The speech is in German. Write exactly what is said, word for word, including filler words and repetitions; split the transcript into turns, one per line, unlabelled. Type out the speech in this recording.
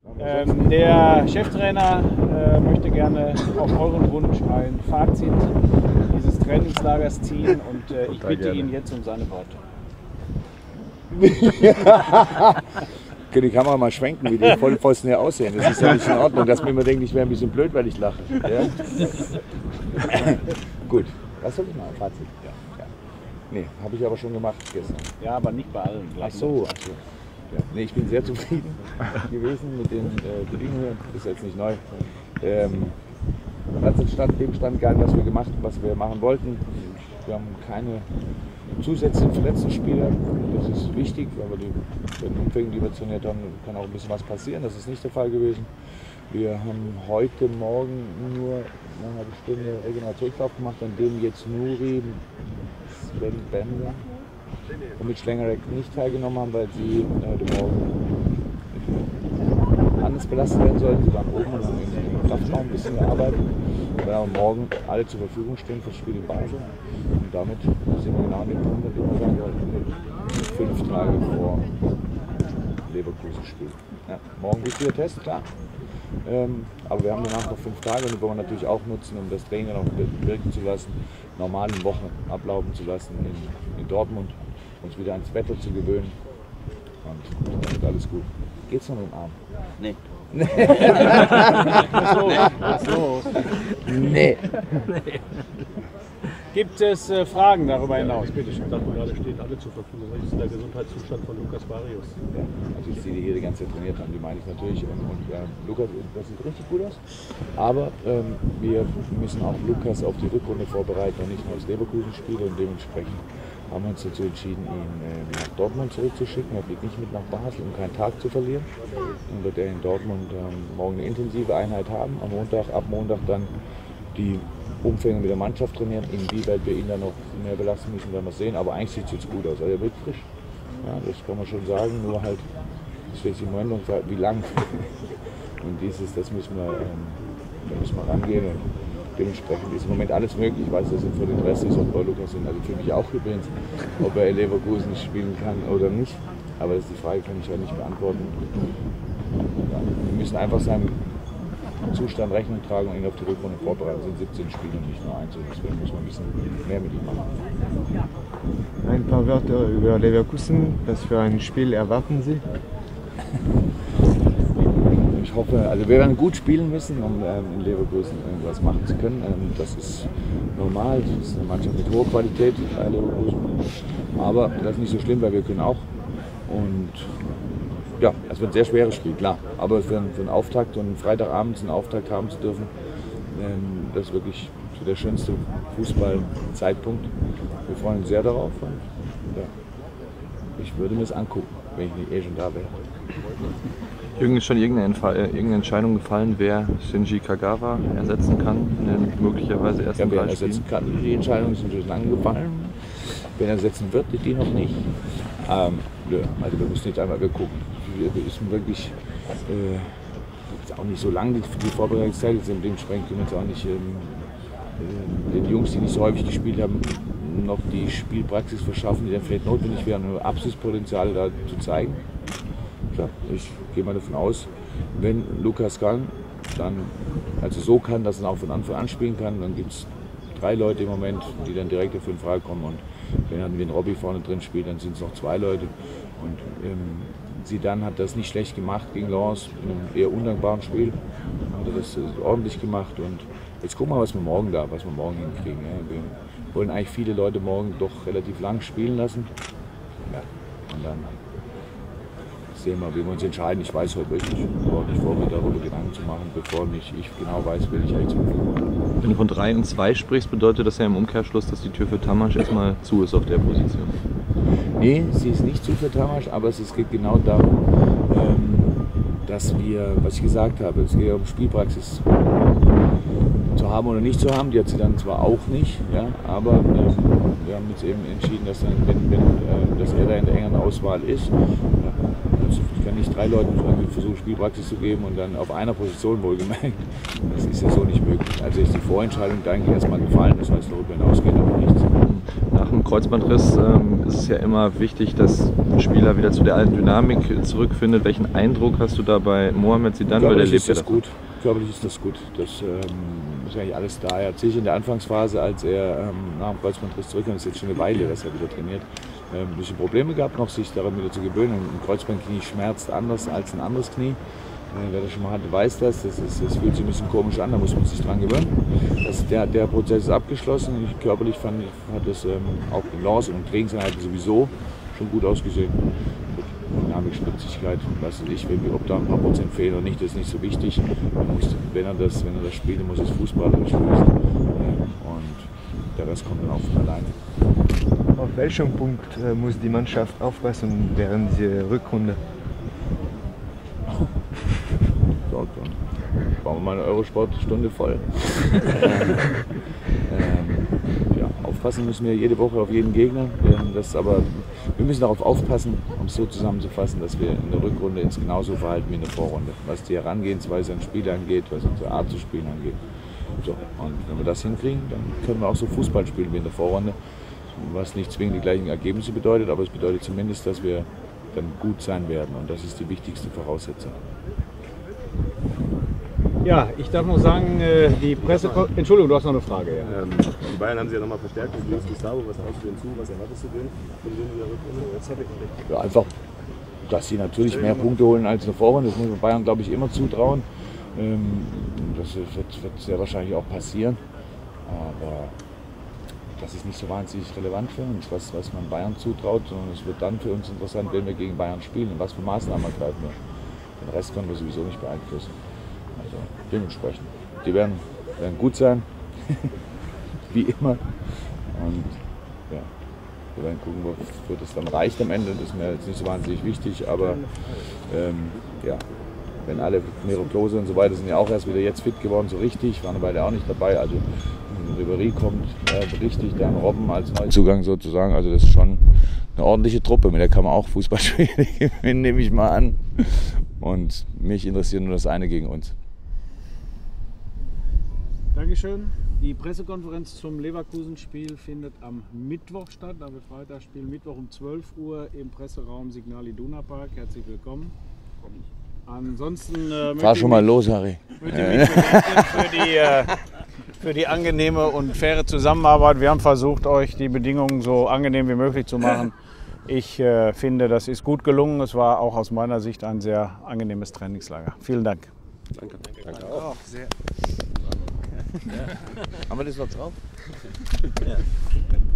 Ähm, der Cheftrainer äh, möchte gerne auf euren Wunsch ein Fazit dieses Trainingslagers ziehen und äh, ich bitte gerne. ihn jetzt um seine Worte.
Können die Kamera mal schwenken, wie die Vollpfosten hier aussehen. Das ist ja nicht in Ordnung, dass mir immer denkt, ich wäre ein bisschen blöd, weil ich lache. Ja? Gut, was soll ich machen? Fazit? Ja. Ja. Nee, habe ich aber schon gemacht gestern.
Ja, aber nicht bei allen.
Ach so, ach so. Ja. Nee, ich bin sehr zufrieden gewesen mit den äh, Bedingungen. Das ist jetzt nicht neu. Ähm, hat den Stand, dem Stand gehalten, was wir gemacht haben, was wir machen wollten. Wir haben keine zusätzlichen verletzten Spieler. Das ist wichtig, weil wir die, bei den Umfängen, die wir trainiert haben, kann auch ein bisschen was passieren. Das ist nicht der Fall gewesen. Wir haben heute Morgen nur eine halbe Stunde Regenerationsdurchlauf gemacht, an dem jetzt Nuri, Sven Bender und mit Schlengerek nicht teilgenommen haben, weil sie heute Morgen anders belastet werden sollten. Sie waren oben und haben im Kraftraum ein bisschen gearbeitet. Wir werden aber morgen alle zur Verfügung stehen für das Spiel in Basel. Und damit sind wir genau an dem Punkt, an dem wir sein wollten, fünf Tage vor Leverkusen Spiel. Ja, morgen wichtiger Test, klar. Ähm, aber wir haben danach noch fünf Tage und die wollen wir natürlich auch nutzen, um das Training noch wirken zu lassen, normalen Wochen ablaufen zu lassen in, in Dortmund, uns wieder ans Wetter zu gewöhnen. Und dann ist alles gut. Geht's noch mit dem Arm?
Nee.
so. Nee.
Gibt es äh, Fragen darüber hinaus? Bitte schön.
Da gerade steht alle zur Verfügung. Wie ist der Gesundheitszustand von Lukas Barrios?
Ja, also die, die hier die ganze Zeit trainiert haben, die meine ich natürlich. Und, und äh, Lukas, das sieht richtig gut aus. Aber ähm, wir müssen auch Lukas auf die Rückrunde vorbereiten und nicht nur das Leverkusen-Spiel. Und dementsprechend haben wir uns dazu entschieden, ihn äh, nach Dortmund zurückzuschicken. Er fliegt nicht mit nach Basel, um keinen Tag zu verlieren. Dann wird er in Dortmund ähm, morgen eine intensive Einheit haben. Am Montag, ab Montag dann die Umfänge mit der Mannschaft trainieren. Inwieweit wir ihn dann noch mehr belasten müssen, werden wir sehen. Aber eigentlich sieht es jetzt gut aus. Also er wird frisch. Ja, das kann man schon sagen. Nur halt, das steht im Moment noch, wie lang. Und dieses, das müssen wir, ähm, da müssen wir rangehen. Und dementsprechend ist im Moment alles möglich. Ich weiß, dass es für den Rest ist und bei Lukas sind. Also für mich auch übrigens, ob er in Leverkusen spielen kann oder nicht. Aber das ist die Frage, kann ich ja nicht beantworten. Ja, wir müssen einfach seinen Zustand Rechnung tragen und ihn auf die Rückrunde vorbereiten. Es sind siebzehn Spiele und nicht nur eins. Und deswegen muss man ein bisschen mehr mit ihm machen.
Ein paar Wörter über Leverkusen. Was für ein Spiel erwarten Sie?
Ich hoffe, also wir werden gut spielen müssen, um ähm, in Leverkusen irgendwas machen zu können. Ähm, das ist normal, das ist eine Mannschaft mit hoher Qualität bei Leverkusen. Aber das ist nicht so schlimm, weil wir können auch. Und ja, es wird ein sehr schweres Spiel, klar. Aber für, für einen Auftakt und Freitagabend einen Auftakt haben zu dürfen, ähm, das ist wirklich so der schönste Fußballzeitpunkt. Wir freuen uns sehr darauf. Und, ja, ich würde mir das angucken, wenn ich nicht eh schon da wäre.
Jürgen, ist schon irgendeine, irgendeine Entscheidung gefallen, wer Shinji Kagawa ersetzen kann in den möglicherweise ersten
ja, wer
drei
ersetzen
Spielen?
kann, die Entscheidung ist natürlich lange gefallen. Wer ersetzen wird, die noch nicht. Ähm, ja, also wir müssen jetzt einmal wir gucken. Wir sind wirklich äh, jetzt auch nicht so lang die, die Vorbereitungszeit ist, dementsprechend können wir jetzt auch nicht ähm, äh, den Jungs, die nicht so häufig gespielt haben, noch die Spielpraxis verschaffen, die dann vielleicht notwendig wären, um Abschlusspotenzial da zu zeigen. Klar, ich gehe mal davon aus, wenn Lukas kann, dann also so kann, dass er auch von Anfang an spielen kann, dann gibt es drei Leute im Moment, die dann direkt dafür in Frage kommen. Und wenn dann wenn Robby vorne drin spielt, dann sind es noch zwei Leute. Und ähm, Zidane hat das nicht schlecht gemacht gegen Lens, in einem eher undankbaren Spiel. Hat er das ordentlich gemacht. Und jetzt gucken wir mal, was wir morgen da, was wir morgen hinkriegen. Ja. Wir wollen eigentlich viele Leute morgen doch relativ lang spielen lassen. Ja. Und dann sehen wir, wie wir uns entscheiden. Ich weiß heute wirklich überhaupt nicht vor, mir darüber Gedanken zu machen, bevor nicht ich genau weiß, will ich eigentlich zum Fußball.
Wenn du von drei und zwei sprichst, bedeutet das ja im Umkehrschluss, dass die Tür für Tamasch erstmal zu ist auf der Position.
Nee, sie ist nicht zu für Tamasch, aber es geht genau darum, dass wir, was ich gesagt habe, es geht um Spielpraxis zu haben oder nicht zu haben. Die hat sie dann zwar auch nicht, ja, aber ähm, wir haben jetzt eben entschieden, dass, dann, wenn, wenn, äh, dass er da in der engeren Auswahl ist. Ja, also ich kann nicht drei Leuten versuchen, Spielpraxis zu geben und dann auf einer Position wohlgemerkt. Das ist ja so nicht möglich. Also ist die Vorentscheidung, denke ich, erstmal gefallen. Das heißt, darüber hinaus geht aber nichts.
Nach dem einem Kreuzbandriss ähm, ist es ja immer wichtig, dass ein Spieler wieder zu der alten Dynamik zurückfindet. Welchen Eindruck hast du da bei Mohamed Zidane? Weil der lebt
ist
ja
das
davon.
gut. Körperlich ist das gut. Das ähm, ist eigentlich alles da. Er hat sich in der Anfangsphase, als er ähm, nach dem Kreuzbandriss zurückkam, das ist jetzt schon eine Weile, dass er wieder trainiert, ähm, ein bisschen Probleme gehabt, noch sich daran wieder zu gewöhnen. Ein Kreuzbandknie schmerzt anders als ein anderes Knie. Äh, wer das schon mal hatte, weiß das. Das, ist, das fühlt sich ein bisschen komisch an, da muss man sich dran gewöhnen. Das, der, der Prozess ist abgeschlossen. Ich, körperlich fand, hat das ähm, auch in Lance und Trainingseinheiten sowieso schon gut ausgesehen. Dynamik, Spritzigkeit, was weiß ich, ob da ein paar Prozent fehlen oder nicht, das ist nicht so wichtig. Man muss, wenn, er das, wenn er das spielt, muss es fußballerisch lösen. Und der Rest kommt dann auch von alleine.
Auf welchem Punkt äh, muss die Mannschaft aufpassen während dieser Rückrunde?
So, dann bauen wir mal eine Eurosport-Stunde voll. ähm, ähm, ja, aufpassen müssen wir jede Woche auf jeden Gegner. Ähm, das aber, wir müssen darauf aufpassen, um es so zusammenzufassen, dass wir in der Rückrunde uns genauso verhalten wie in der Vorrunde. Was die Herangehensweise an Spiel angeht, was unsere Art zu spielen angeht. So, und wenn wir das hinkriegen, dann können wir auch so Fußball spielen wie in der Vorrunde. Was nicht zwingend die gleichen Ergebnisse bedeutet, aber es bedeutet zumindest, dass wir dann gut sein werden. Und das ist die wichtigste Voraussetzung.
Ja, ich darf noch sagen, die Presse... Entschuldigung, du hast noch eine Frage. Ja.
Ähm, die Bayern haben sie ja nochmal verstärkt. Wie ist Gustavo? Was traust du denen zu? Was erwartest du denen von denen in der Rückrunde? Jetzt habe ich
ja, einfach, dass sie natürlich mehr Punkte holen als in der Vorrunde. Das muss man Bayern, glaube ich, immer zutrauen. Ähm, das wird, wird sehr wahrscheinlich auch passieren. Aber das ist nicht so wahnsinnig relevant für uns, was, was man Bayern zutraut, sondern es wird dann für uns interessant, wenn wir gegen Bayern spielen und was für Maßnahmen ergreifen wir. Den Rest können wir sowieso nicht beeinflussen. Also dementsprechend, die werden, werden gut sein, wie immer. Und ja, wir werden gucken, wofür das dann reicht am Ende. Das ist mir jetzt nicht so wahnsinnig wichtig, aber ähm, ja, wenn alle, Miro Klose und so weiter sind ja auch erst wieder jetzt fit geworden, so richtig, waren beide auch nicht dabei. Also Ribéry kommt äh, richtig, dann Robben als Neuzugang sozusagen. Also das ist schon eine ordentliche Truppe, mit der kann man auch Fußball spielen, nehme ich mal an. Und mich interessiert nur das eine gegen uns.
Dankeschön. Die Pressekonferenz zum Leverkusen-Spiel findet am Mittwoch statt. Da wird Freitagsspiel Mittwoch um zwölf Uhr im Presseraum Signal Iduna Park. Herzlich willkommen. Ansonsten äh,
Fahr schon mal los, Harry.
Möchte mich für die, äh, für die angenehme und faire Zusammenarbeit. Wir haben versucht, euch die Bedingungen so angenehm wie möglich zu machen. Ich äh, finde, das ist gut gelungen. Es war auch aus meiner Sicht ein sehr angenehmes Trainingslager. Vielen Dank.
Danke.
Danke auch. Sehr. Ja. Haben wir das noch drauf?
Ja.